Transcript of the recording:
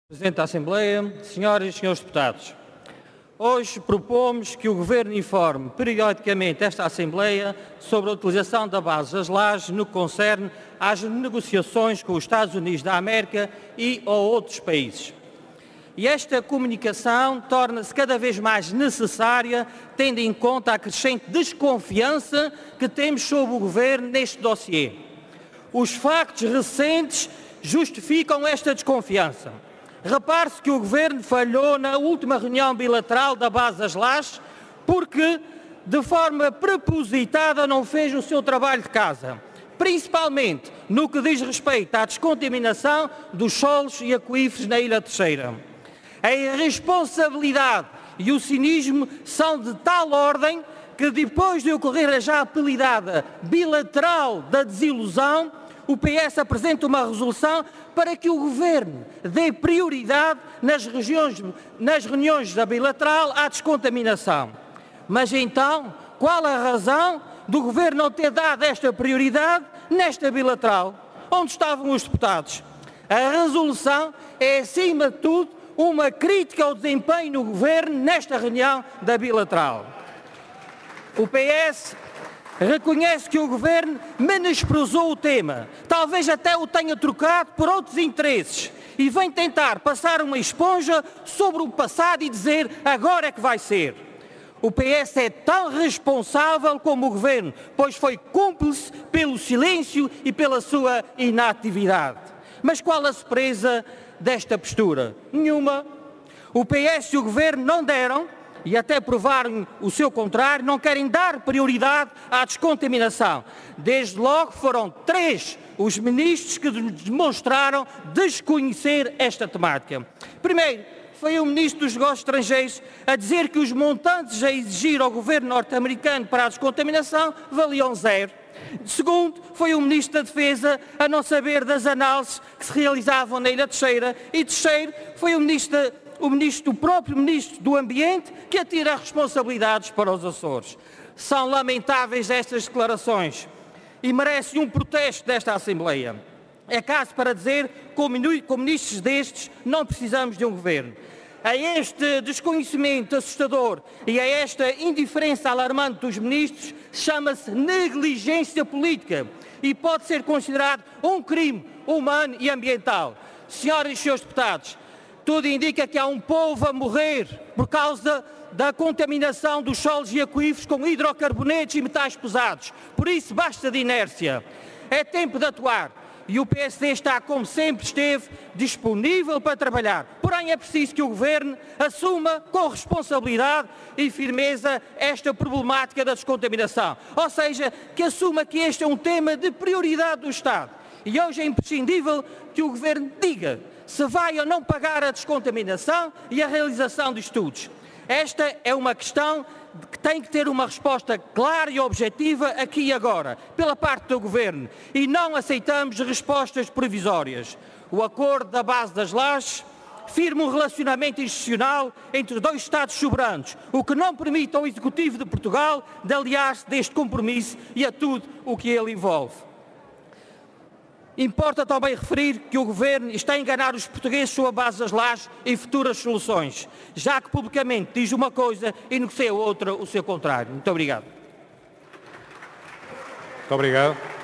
Presidente da Assembleia, senhoras e senhores deputados, hoje propomos que o Governo informe periodicamente esta Assembleia sobre a utilização da base das lajes no que concerne às negociações com os Estados Unidos da América e ou outros países. E esta comunicação torna-se cada vez mais necessária, tendo em conta a crescente desconfiança que temos sobre o Governo neste dossiê. Os factos recentes justificam esta desconfiança. Repare-se que o Governo falhou na última reunião bilateral da base das lajes porque, de forma propositada, não fez o seu trabalho de casa, principalmente no que diz respeito à descontaminação dos solos e aquíferos na Ilha Terceira. A irresponsabilidade e o cinismo são de tal ordem que, depois de ocorrer a já apelidada bilateral da desilusão, o PS apresenta uma resolução para que o Governo dê prioridade nas reuniões da bilateral à descontaminação. Mas então, qual a razão do Governo não ter dado esta prioridade nesta bilateral? Onde estavam os deputados? A resolução é, acima de tudo, uma crítica ao desempenho do Governo nesta reunião da bilateral. O PS reconhece que o Governo menosprezou o tema, talvez até o tenha trocado por outros interesses e vem tentar passar uma esponja sobre o passado e dizer agora é que vai ser. O PS é tão responsável como o Governo, pois foi cúmplice pelo silêncio e pela sua inatividade. Mas qual a surpresa desta postura? Nenhuma. O PS e o Governo não deram, e até provaram o seu contrário, não querem dar prioridade à descontaminação. Desde logo foram 3 os ministros que demonstraram desconhecer esta temática. Primeiro, foi o ministro dos Negócios Estrangeiros a dizer que os montantes a exigir ao governo norte-americano para a descontaminação valiam 0. Segundo, foi o Ministro da Defesa a não saber das análises que se realizavam na Ilha Terceira. E terceiro, foi o próprio Ministro do Ambiente que atira as responsabilidades para os Açores. São lamentáveis estas declarações e merecem um protesto desta Assembleia. É caso para dizer que com ministros destes não precisamos de um governo. A este desconhecimento assustador e a esta indiferença alarmante dos ministros chama-se negligência política e pode ser considerado um crime humano e ambiental. Senhoras e senhores deputados, tudo indica que há um povo a morrer por causa da contaminação dos solos e aquíferos com hidrocarbonetos e metais pesados. Por isso, basta de inércia. É tempo de atuar. E o PSD está, como sempre esteve, disponível para trabalhar. Porém, é preciso que o Governo assuma com responsabilidade e firmeza esta problemática da descontaminação. Ou seja, que assuma que este é um tema de prioridade do Estado. E hoje é imprescindível que o Governo diga se vai ou não pagar a descontaminação e a realização de estudos. Esta é uma questão que tem que ter uma resposta clara e objetiva aqui e agora, pela parte do Governo, e não aceitamos respostas provisórias. O acordo da base das lajes firma um relacionamento institucional entre 2 Estados soberanos, o que não permite ao Executivo de Portugal de aliar-se deste compromisso e a tudo o que ele envolve. Importa também referir que o Governo está a enganar os portugueses sobre a base das lajes e futuras soluções, já que publicamente diz uma coisa e negocia outra o seu contrário. Muito obrigado. Muito obrigado.